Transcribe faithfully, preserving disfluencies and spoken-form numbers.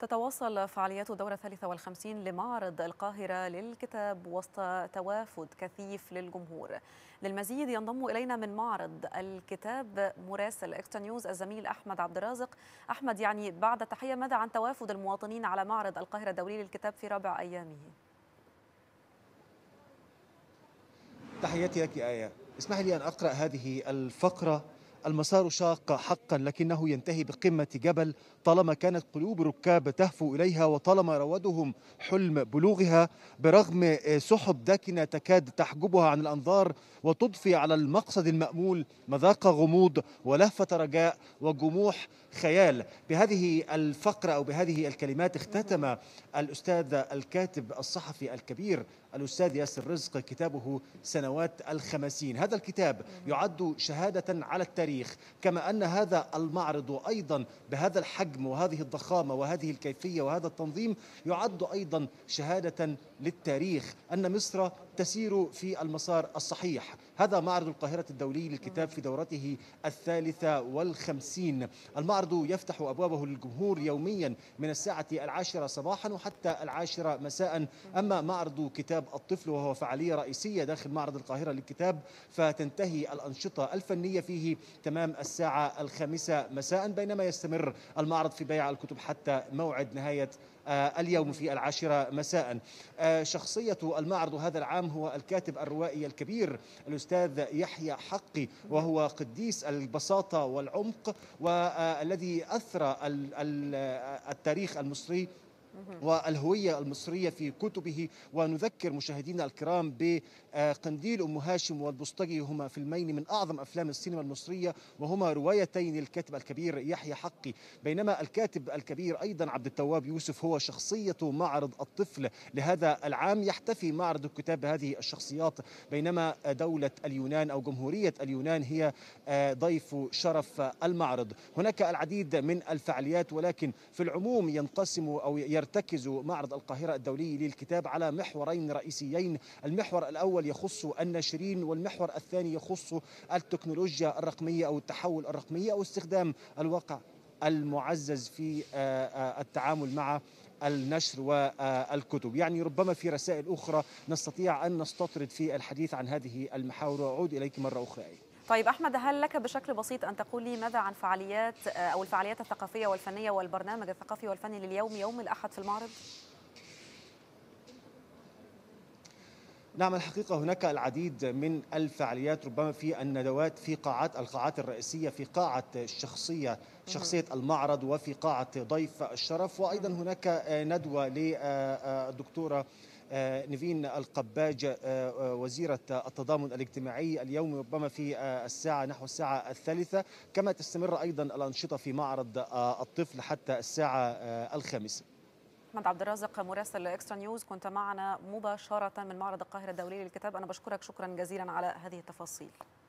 تتواصل فعاليات الدورة الثالثة والخمسين لمعرض القاهرة للكتاب وسط توافد كثيف للجمهور. للمزيد ينضم إلينا من معرض الكتاب مراسل إكسترا نيوز الزميل أحمد عبد الرازق. أحمد، يعني بعد التحية، ماذا عن توافد المواطنين على معرض القاهرة الدولي للكتاب في رابع أيامه؟ تحياتي لك آية. اسمح لي أن أقرأ هذه الفقرة. المسار شاق حقا لكنه ينتهي بقمة جبل. طالما كانت قلوب الركاب تهفو إليها وطالما راودهم حلم بلوغها، برغم سحب داكنة تكاد تحجبها عن الأنظار وتضفي على المقصد المأمول مذاق غموض ولهفة رجاء وجموح خيال. بهذه الفقرة أو بهذه الكلمات اختتم الأستاذ الكاتب الصحفي الكبير الأستاذ ياسر رزق كتابه سنوات الخمسين. هذا الكتاب يعد شهادة على التاريخ، كما أن هذا المعرض أيضا بهذا الحجم وهذه الضخامة وهذه الكيفية وهذا التنظيم يعد أيضا شهادة للتاريخ أن مصر تسير في المسار الصحيح. هذا معرض القاهرة الدولي للكتاب في دورته الثالثة والخمسين. المعرض يفتح أبوابه للجمهور يوميا من الساعة العاشرة صباحا وحتى العاشرة مساء. أما معرض كتاب الطفل وهو فعالية رئيسية داخل معرض القاهرة للكتاب، فتنتهي الأنشطة الفنية فيه تمام الساعة الخامسة مساء، بينما يستمر المعرض في بيع الكتب حتى موعد نهاية اليوم في العاشرة مساء. شخصية المعرض هذا العام هو الكاتب الروائي الكبير الأستاذ يحيى حقي، وهو قديس البساطة والعمق والذي أثرى التاريخ المصري والهوية المصرية في كتبه. ونذكر مشاهدينا الكرام بقنديل أم هاشم والبوسطجي، هما فيلمين من أعظم أفلام السينما المصرية، وهما روايتين للكاتب الكبير يحيى حقي. بينما الكاتب الكبير أيضا عبد التواب يوسف هو شخصية معرض الطفل لهذا العام. يحتفي معرض الكتاب بهذه الشخصيات، بينما دولة اليونان أو جمهورية اليونان هي ضيف شرف المعرض. هناك العديد من الفعاليات، ولكن في العموم ينقسم أو يرتكز معرض القاهرة الدولي للكتاب على محورين رئيسيين. المحور الأول يخص الناشرين، والمحور الثاني يخص التكنولوجيا الرقمية أو التحول الرقمي أو استخدام الواقع المعزز في التعامل مع النشر والكتب. يعني ربما في رسائل أخرى نستطيع أن نستطرد في الحديث عن هذه المحاور. وأعود إليك مرة أخرى. طيب أحمد، هل لك بشكل بسيط أن تقول لي ماذا عن فعاليات أو الفعاليات الثقافية والفنية والبرنامج الثقافي والفني لليوم يوم الأحد في المعرض؟ نعم، الحقيقة هناك العديد من الفعاليات، ربما في الندوات في قاعات القاعات الرئيسية، في قاعة الشخصية شخصية المعرض وفي قاعة ضيف الشرف. وأيضا هناك ندوة للدكتورة نيفين القباج وزيرة التضامن الاجتماعي اليوم، ربما في الساعة نحو الساعة الثالثة. كما تستمر أيضا الأنشطة في معرض الطفل حتى الساعة الخامسة. أحمد عبد الرازق مراسل إكسترا نيوز، كنت معنا مباشرة من معرض القاهرة الدولي للكتاب. أنا بشكرك شكرا جزيلا على هذه التفاصيل.